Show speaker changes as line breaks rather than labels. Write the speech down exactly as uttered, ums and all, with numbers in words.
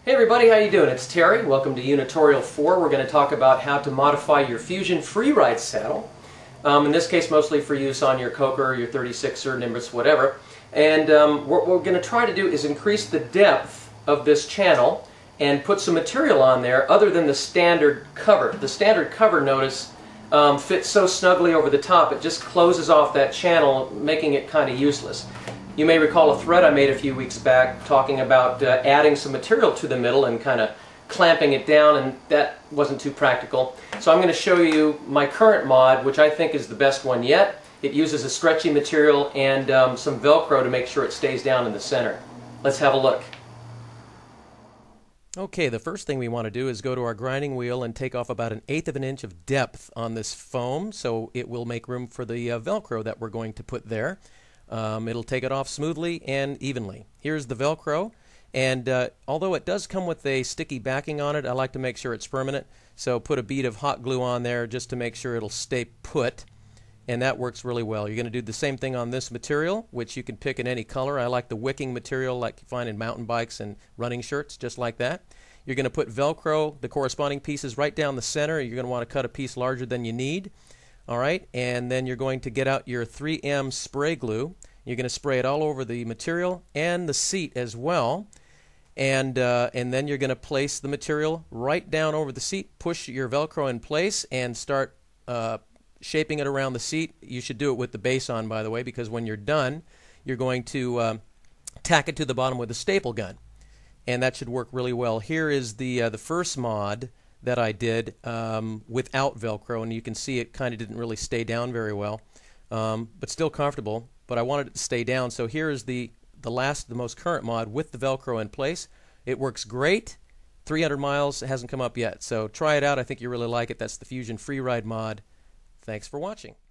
Hey everybody, how you doing? It's Terry. Welcome to Unitorial four. We're going to talk about how to modify your Fusion freeride saddle. Um, in this case, mostly for use on your Coker, your thirty-sixer, Nimbus, whatever. And um, what we're going to try to do is increase the depth of this channel and put some material on there other than the standard cover. The standard cover, notice, um, fits so snugly over the top it just closes off that channel, making it kind of useless. You may recall a thread I made a few weeks back talking about uh, adding some material to the middle and kind of clamping it down, and that wasn't too practical. So I'm going to show you my current mod, which I think is the best one yet. It uses a stretchy material and um, some Velcro to make sure it stays down in the center. Let's have a look. Okay, the first thing we want to do is go to our grinding wheel and take off about an eighth of an inch of depth on this foam, so it will make room for the uh, Velcro that we're going to put there. Um, it'll take it off smoothly and evenly. Here's the Velcro, and uh, although it does come with a sticky backing on it, I like to make sure it's permanent, so put a bead of hot glue on there just to make sure it'll stay put, and that works really well. You're going to do the same thing on this material, which you can pick in any color. I like the wicking material like you find in mountain bikes and running shirts, just like that. You're going to put Velcro, the corresponding pieces, right down the center. You're going to want to cut a piece larger than you need. All right, and then you're going to get out your three M spray glue. You're going to spray it all over the material and the seat as well, and uh, and then you're going to place the material right down over the seat. Push your Velcro in place and start uh, shaping it around the seat. You should do it with the base on, by the way, because when you're done, you're going to uh, tack it to the bottom with a staple gun, and that should work really well. Here is the uh, the first mod that I did um, without Velcro, and you can see it kind of didn't really stay down very well, um, but still comfortable. But I wanted it to stay down, so here is the the last, the most current mod with the Velcro in place. It works great. three hundred miles, it hasn't come up yet, so try it out. I think you really like it. That's the Fusion Freeride mod. Thanks for watching.